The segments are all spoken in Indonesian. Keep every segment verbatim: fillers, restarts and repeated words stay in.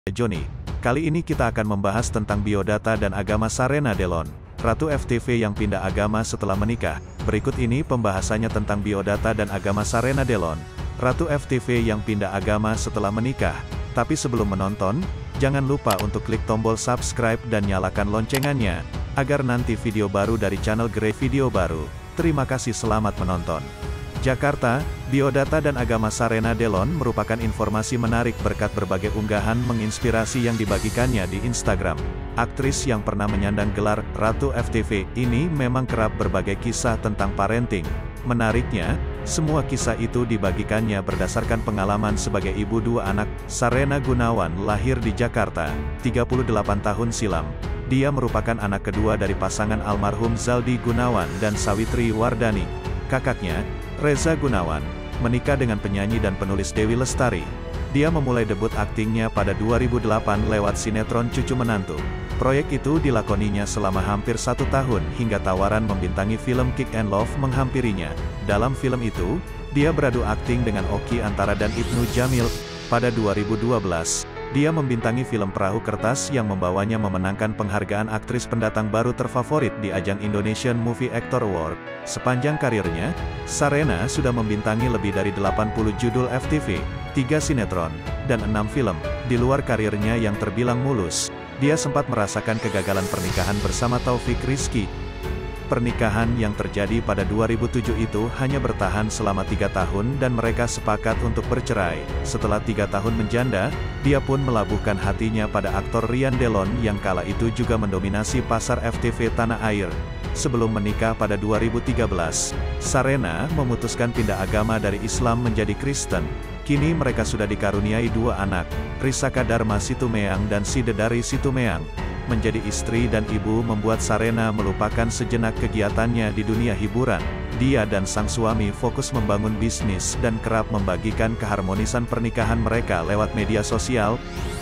Joni. Kali ini kita akan membahas tentang biodata dan agama Sarena Delon, Ratu F T V yang pindah agama setelah menikah. Berikut ini pembahasannya tentang biodata dan agama Sarena Delon, Ratu F T V yang pindah agama setelah menikah. Tapi sebelum menonton, jangan lupa untuk klik tombol subscribe dan nyalakan loncengannya, agar nanti video baru dari channel Grey Video baru. Terima kasih, selamat menonton. Jakarta, biodata dan agama Sarena Delon merupakan informasi menarik berkat berbagai unggahan menginspirasi yang dibagikannya di Instagram. Aktris yang pernah menyandang gelar Ratu F T V ini memang kerap berbagai kisah tentang parenting. Menariknya, semua kisah itu dibagikannya berdasarkan pengalaman sebagai ibu dua anak. Sarena Gunawan lahir di Jakarta, tiga puluh delapan tahun silam. Dia merupakan anak kedua dari pasangan almarhum Zaldi Gunawan dan Sawitri Wardani. Kakaknya, Reza Gunawan, menikah dengan penyanyi dan penulis Dewi Lestari. Dia memulai debut aktingnya pada dua ribu delapan lewat sinetron Cucu Menantu. Proyek itu dilakoninya selama hampir satu tahun hingga tawaran membintangi film Kick and Love menghampirinya. Dalam film itu, dia beradu akting dengan Oki Antara dan Ibnu Jamil. Pada dua ribu dua belas, dia membintangi film Perahu Kertas yang membawanya memenangkan penghargaan aktris pendatang baru terfavorit di ajang Indonesian Movie Actor Award. Sepanjang karirnya, Sarena sudah membintangi lebih dari delapan puluh judul F T V, tiga sinetron, dan enam film. Di luar karirnya yang terbilang mulus, dia sempat merasakan kegagalan pernikahan bersama Taufik Rizky. Pernikahan yang terjadi pada dua ribu tujuh itu hanya bertahan selama tiga tahun dan mereka sepakat untuk bercerai. Setelah tiga tahun menjanda, dia pun melabuhkan hatinya pada aktor Rian Delon yang kala itu juga mendominasi pasar F T V tanah air. Sebelum menikah pada dua ribu tiga belas, Sarena memutuskan pindah agama dari Islam menjadi Kristen. Kini mereka sudah dikaruniai dua anak, Risaka Dharma Situmeang dan Sidedari Situmeang. Menjadi istri dan ibu membuat Sarena melupakan sejenak kegiatannya di dunia hiburan. Dia dan sang suami fokus membangun bisnis dan kerap membagikan keharmonisan pernikahan mereka lewat media sosial.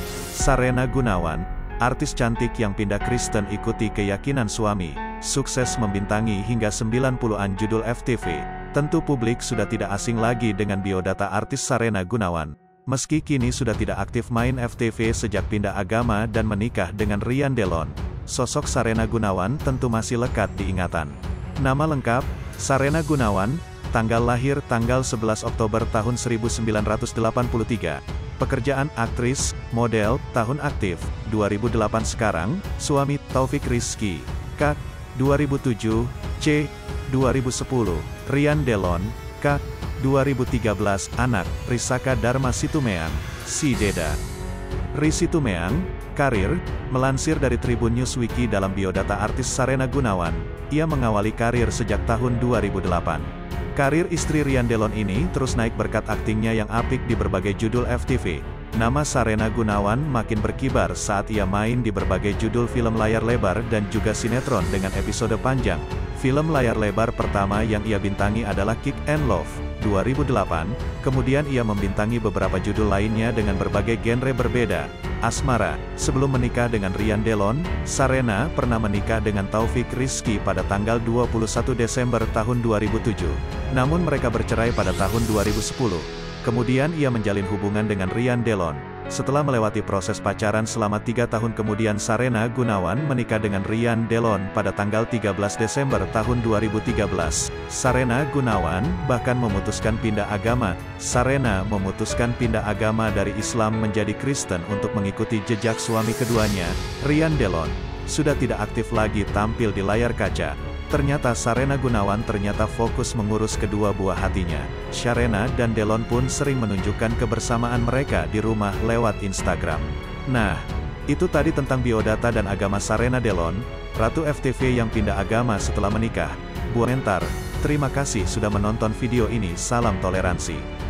Sarena Gunawan, artis cantik yang pindah Kristen ikuti keyakinan suami, sukses membintangi hingga sembilan puluhan judul F T V. Tentu publik sudah tidak asing lagi dengan biodata artis Sarena Gunawan. Meski kini sudah tidak aktif main F T V sejak pindah agama dan menikah dengan Rian Delon, sosok Sarena Gunawan tentu masih lekat diingatan. Nama lengkap, Sarena Gunawan, tanggal lahir tanggal sebelas Oktober tahun seribu sembilan ratus delapan puluh tiga. Pekerjaan aktris, model, tahun aktif, dua ribu delapan sekarang, suami Taufik Rizky, K, dua ribu tujuh, C, dua ribu sepuluh, Rian Delon, K, dua ribu tiga belas, anak, Risaka Dharma Situmeang, si Deda. Ri Situmeang, karir, melansir dari Tribun News Wiki dalam biodata artis Sarena Gunawan, ia mengawali karir sejak tahun dua ribu delapan. Karir istri Rian Delon ini terus naik berkat aktingnya yang apik di berbagai judul F T V. Nama Sarena Gunawan makin berkibar saat ia main di berbagai judul film layar lebar dan juga sinetron dengan episode panjang. Film layar lebar pertama yang ia bintangi adalah Kick and Love, dua ribu delapan, kemudian ia membintangi beberapa judul lainnya dengan berbagai genre berbeda. Asmara, sebelum menikah dengan Rian Delon, Sarena pernah menikah dengan Taufik Rizky pada tanggal dua puluh satu Desember tahun dua ribu tujuh. Namun mereka bercerai pada tahun dua ribu sepuluh. Kemudian ia menjalin hubungan dengan Rian Delon. Setelah melewati proses pacaran selama tiga tahun kemudian Sarena Gunawan menikah dengan Rian Delon pada tanggal tiga belas Desember tahun dua ribu tiga belas. Sarena Gunawan bahkan memutuskan pindah agama. Sarena memutuskan pindah agama dari Islam menjadi Kristen untuk mengikuti jejak suami keduanya, Rian Delon. Sudah tidak aktif lagi tampil di layar kaca. Ternyata Sarena Gunawan ternyata fokus mengurus kedua buah hatinya. Sarena dan Delon pun sering menunjukkan kebersamaan mereka di rumah lewat Instagram. Nah, itu tadi tentang biodata dan agama Sarena Delon, Ratu F T V yang pindah agama setelah menikah. Buat komentar, terima kasih sudah menonton video ini, salam toleransi.